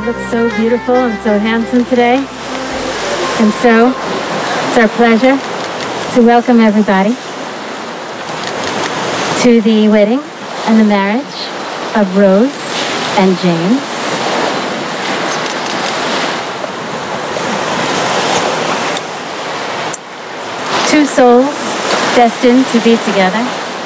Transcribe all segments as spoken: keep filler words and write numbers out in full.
look so beautiful and so handsome today. And so, it's our pleasure to welcome everybody to the wedding and the marriage of Rose and James. Two souls destined to be together.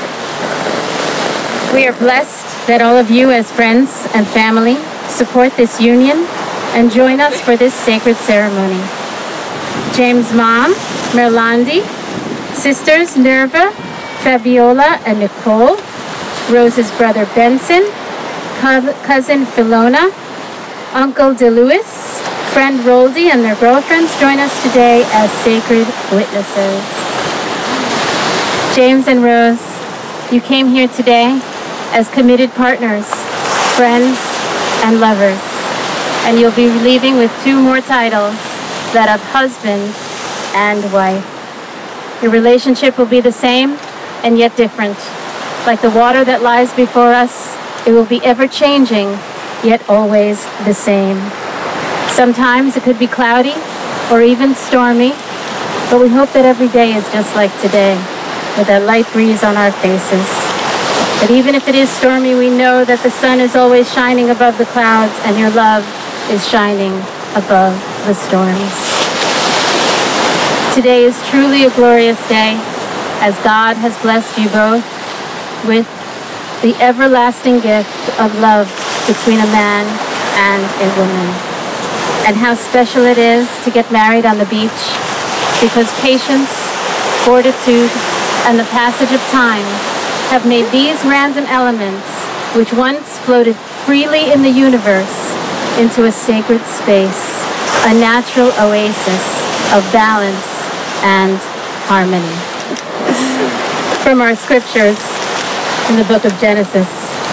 We are blessed that all of you as friends and family support this union and join us for this sacred ceremony. James' mom, Merlandi, sisters Nerva, Fabiola, and Nicole, Rose's brother Benson, co cousin Philona, Uncle DeLuis, friend Roldy, and their girlfriends join us today as sacred witnesses. James and Rose, you came here today as committed partners, friends, and lovers, and you'll be leaving with two more titles, that of husband and wife. Your relationship will be the same and yet different. Like the water that lies before us, it will be ever-changing, yet always the same. Sometimes it could be cloudy or even stormy, but we hope that every day is just like today, with that light breeze on our faces. But even if it is stormy, we know that the sun is always shining above the clouds and your love is shining above the storms. Today is truly a glorious day, as God has blessed you both with the everlasting gift of love between a man and a woman. And how special it is to get married on the beach, because patience, fortitude, and the passage of time have made these random elements, which once floated freely in the universe, into a sacred space, a natural oasis of balance and harmony. From our scriptures in the book of Genesis.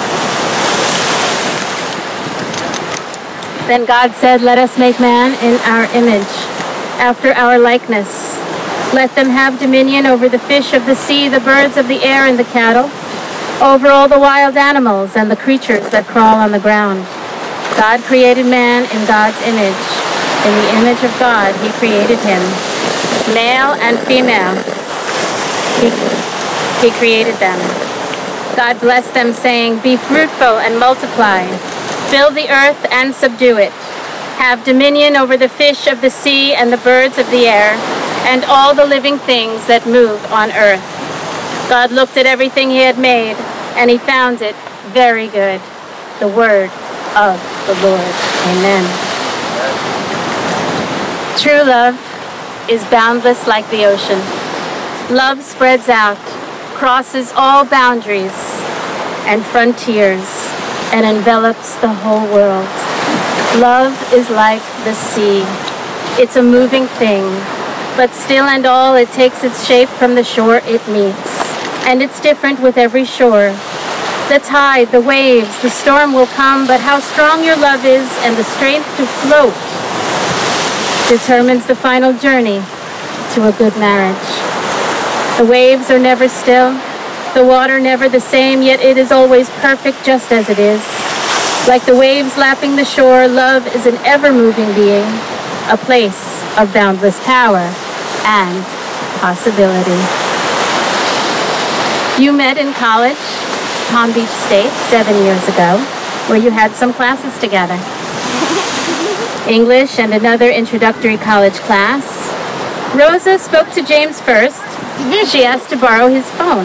Then God said, "Let us make man in our image, after our likeness. Let them have dominion over the fish of the sea, the birds of the air, and the cattle, over all the wild animals and the creatures that crawl on the ground." God created man in God's image. In the image of God, he created him. Male and female, he, he created them. God blessed them, saying, "Be fruitful and multiply. Fill the earth and subdue it. Have dominion over the fish of the sea and the birds of the air, and all the living things that move on earth." God looked at everything he had made, and he found it very good. The word of the Lord. Amen. True love is boundless like the ocean. Love spreads out, crosses all boundaries and frontiers, and envelops the whole world. Love is like the sea. It's a moving thing, but still and all it takes its shape from the shore it meets. And it's different with every shore. The tide, the waves, the storm will come, but how strong your love is and the strength to float determines the final journey to a good marriage. The waves are never still, the water never the same, yet it is always perfect just as it is. Like the waves lapping the shore, love is an ever-moving being, a place of boundless power and possibility. You met in college, Palm Beach State, seven years ago, where you had some classes together. English and another introductory college class. Rosa spoke to James first. She asked to borrow his phone.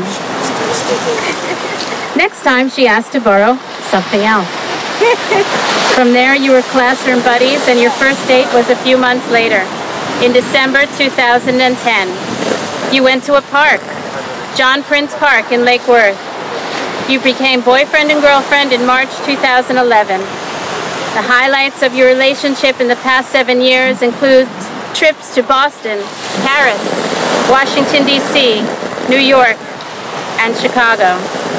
Next time, she asked to borrow something else. From there, you were classroom buddies, and your first date was a few months later, in December two thousand ten. You went to a park, John Prince Park in Lake Worth. You became boyfriend and girlfriend in March two thousand eleven. The highlights of your relationship in the past seven years include trips to Boston, Paris, Washington, D C, New York, and Chicago.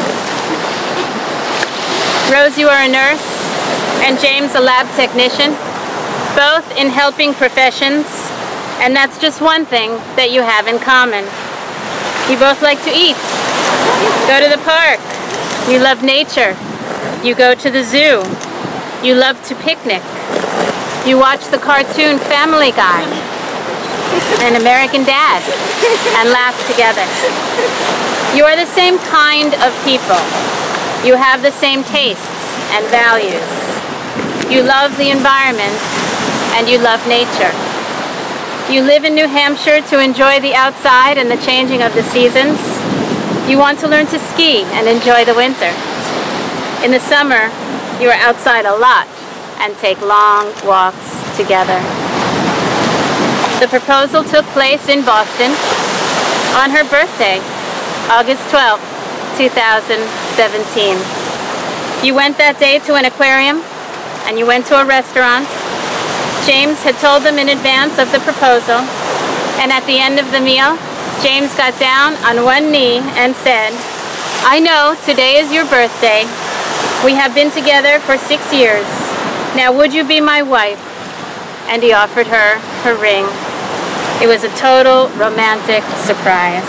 Rose, you are a nurse, and James a lab technician, both in helping professions, and that's just one thing that you have in common. You both like to eat, go to the park, you love nature, you go to the zoo, You love to picnic. You watch the cartoon Family Guy and American Dad and laugh together. You are the same kind of people. You have the same tastes and values. You love the environment and you love nature. You live in New Hampshire to enjoy the outside and the changing of the seasons. You want to learn to ski and enjoy the winter. In the summer, you are outside a lot and take long walks together. The proposal took place in Boston on her birthday, August twelfth, two thousand seventeen. You went that day to an aquarium and you went to a restaurant. James had told them in advance of the proposal, and at the end of the meal, James got down on one knee and said, "I know today is your birthday. We have been together for six years. Now would you be my wife?" And he offered her her ring. It was a total romantic surprise.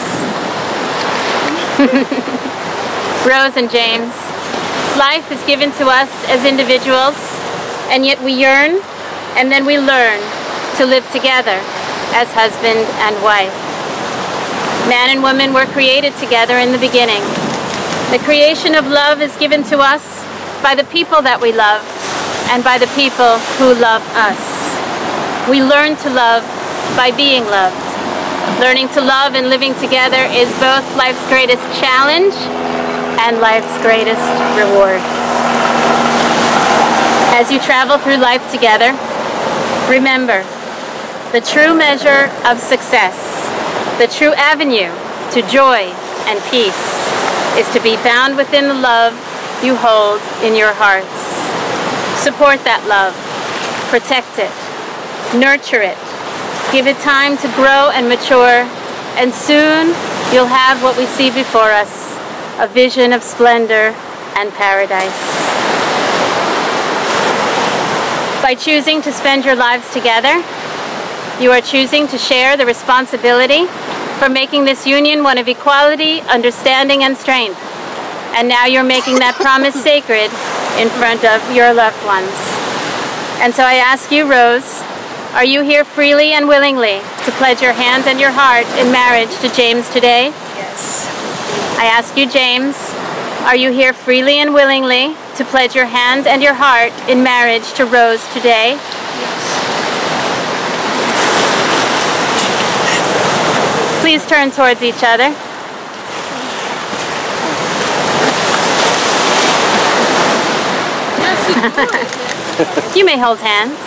Rose and James, life is given to us as individuals, and yet we yearn and then we learn to live together as husband and wife. Man and woman were created together in the beginning. The creation of love is given to us by the people that we love and by the people who love us. We learn to love by being loved. Learning to love and living together is both life's greatest challenge and life's greatest reward. As you travel through life together, remember, the true measure of success, the true avenue to joy and peace, is to be found within the love you hold in your hearts. Support that love, protect it, nurture it, give it time to grow and mature, and soon you'll have what we see before us, a vision of splendor and paradise. By choosing to spend your lives together, you are choosing to share the responsibility for making this union one of equality, understanding, and strength. And now you're making that promise sacred in front of your loved ones. And so I ask you, Rose, are you here freely and willingly to pledge your hand and your heart in marriage to James today? Yes. I ask you, James, are you here freely and willingly to pledge your hand and your heart in marriage to Rose today? Yes. Please turn towards each other. You may hold hands.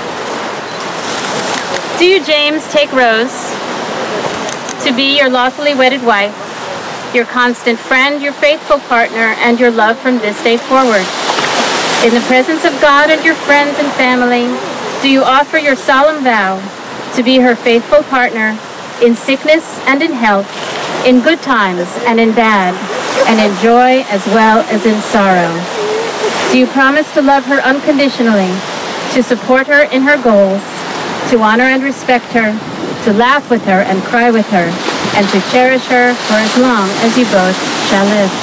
Do you, James, take Rose to be your lawfully wedded wife, your constant friend, your faithful partner, and your love from this day forward? In the presence of God and your friends and family, do you offer your solemn vow to be her faithful partner in sickness and in health, in good times and in bad, and in joy as well as in sorrow? Do you promise to love her unconditionally, to support her in her goals, to honor and respect her, to laugh with her and cry with her, and to cherish her for as long as you both shall live?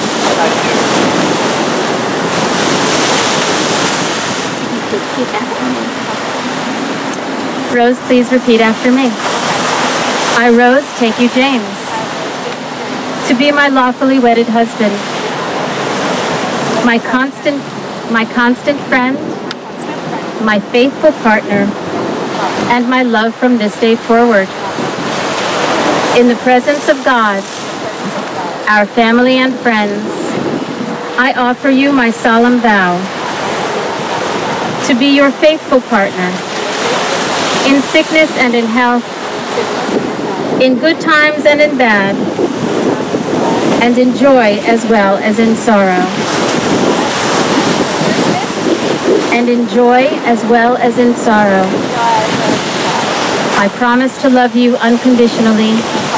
Rose, please repeat after me. I, Rose, take you, James, to be my lawfully wedded husband, my constant, my constant friend, my faithful partner, and my love from this day forward. In the presence of God, our family and friends, I offer you my solemn vow to be your faithful partner in sickness and in health, in good times and in bad, and in joy as well as in sorrow. And in joy as well as in sorrow. I promise to love you unconditionally,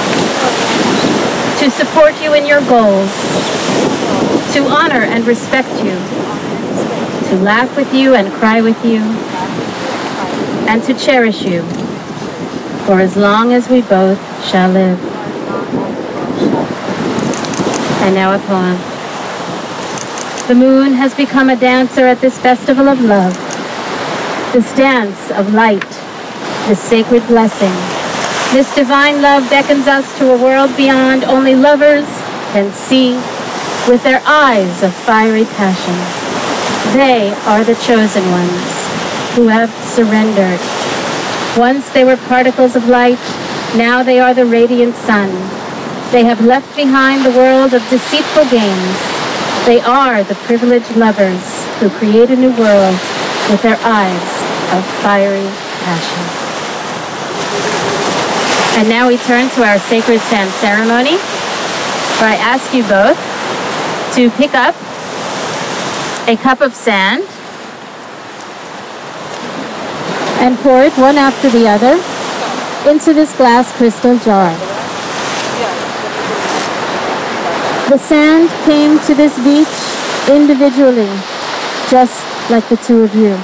to support you in your goals, to honor and respect you, to laugh with you and cry with you, and to cherish you for as long as we both shall live. And now a poem. The moon has become a dancer at this festival of love, this dance of light, this sacred blessing. This divine love beckons us to a world beyond only lovers can see with their eyes of fiery passion. They are the chosen ones who have surrendered. Once they were particles of light, now they are the radiant sun. They have left behind the world of deceitful games. They are the privileged lovers who create a new world with their eyes of fiery passion. And now we turn to our sacred sand ceremony, where I ask you both to pick up a cup of sand and pour it one after the other into this glass crystal jar. The sand came to this beach individually, just like the two of you.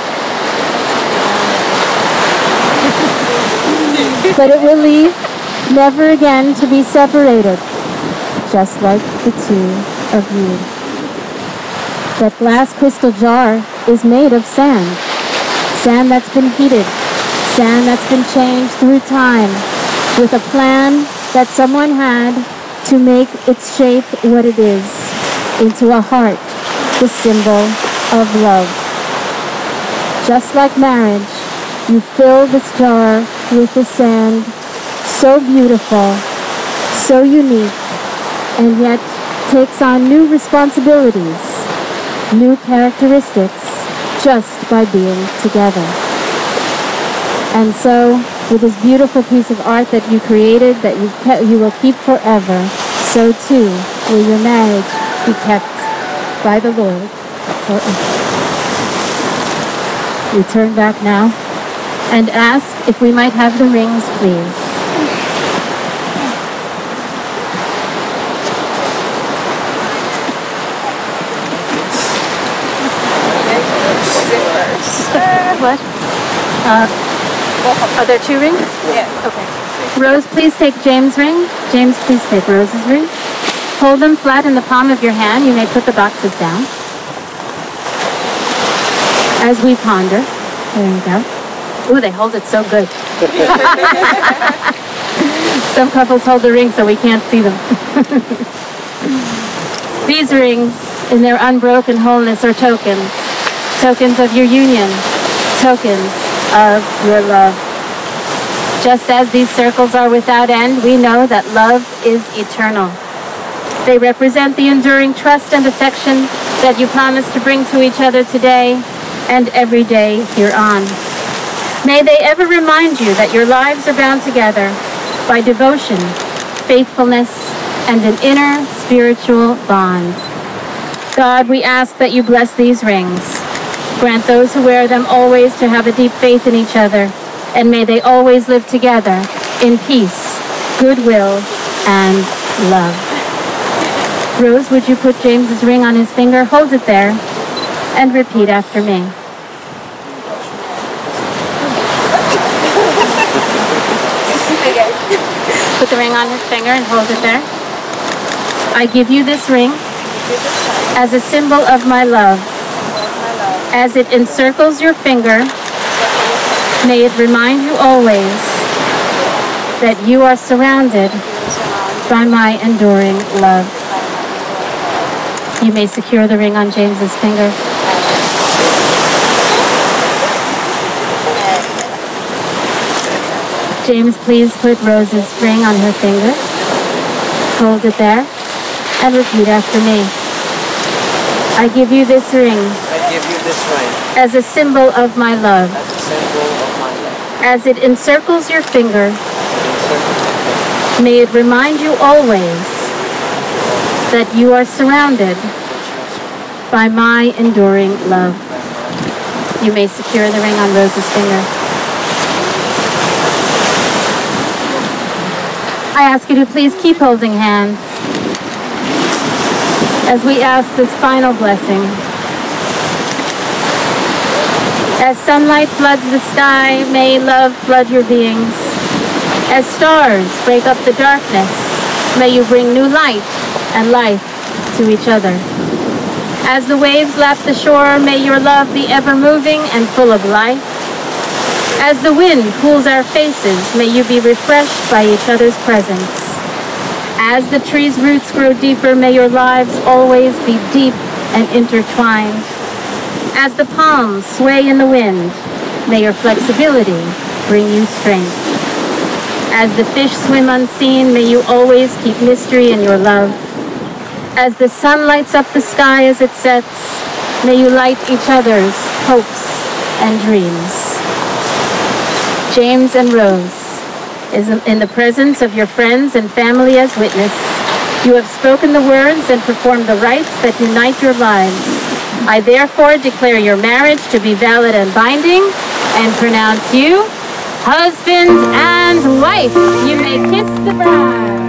But it will leave, never again to be separated, just like the two of you. That glass crystal jar is made of sand. Sand that's been heated. Sand that's been changed through time with a plan that someone had to make its shape what it is, into a heart, the symbol of love. Just like marriage, you fill this jar with the sand, so beautiful, so unique, and yet takes on new responsibilities, new characteristics, just by being together. And so, with this beautiful piece of art that you created, that you, kept, you will keep forever, so too will your marriage be kept by the Lord forever. We turn back now and ask if we might have the rings, please. What? Uh, are there two rings? Yeah. Okay. Rose, please take James' ring. James, please take Rose's ring. Hold them flat in the palm of your hand. You may put the boxes down. As we ponder. There you go. Ooh, they hold it so good. Some couples hold the ring so we can't see them. These rings, in their unbroken wholeness, are tokens. Tokens of your union. Tokens of your love. Just as these circles are without end, we know that love is eternal. They represent the enduring trust and affection that you promise to bring to each other today and every day hereon. May they ever remind you that your lives are bound together by devotion, faithfulness, and an inner spiritual bond. God, we ask that you bless these rings. Grant those who wear them always to have a deep faith in each other, and may they always live together in peace, goodwill, and love. Rose, would you put James's ring on his finger? Hold it there, and repeat after me. Put the ring on his finger and hold it there. I give you this ring as a symbol of my love. As it encircles your finger, may it remind you always that you are surrounded by my enduring love. You may secure the ring on James's finger. James, please put Rose's ring on her finger. Hold it there and repeat after me. I give you this ring. I give you this ring as a symbol of my love. as a symbol of my love. As it encircles your finger, may it remind you always that you are surrounded by my enduring love. You may secure the ring on Rose's finger. I ask you to please keep holding hands as we ask this final blessing. As sunlight floods the sky, may love flood your beings. As stars break up the darkness, may you bring new light and life to each other. As the waves lap the shore, may your love be ever moving and full of life. As the wind cools our faces, may you be refreshed by each other's presence. As the tree's roots grow deeper, may your lives always be deep and intertwined. As the palms sway in the wind, may your flexibility bring you strength. As the fish swim unseen, may you always keep mystery in your love. As the sun lights up the sky as it sets, may you light each other's hopes and dreams. James and Rose, is in the presence of your friends and family as witness, you have spoken the words and performed the rites that unite your lives. I therefore declare your marriage to be valid and binding, and pronounce you husband and wife. You may kiss the bride.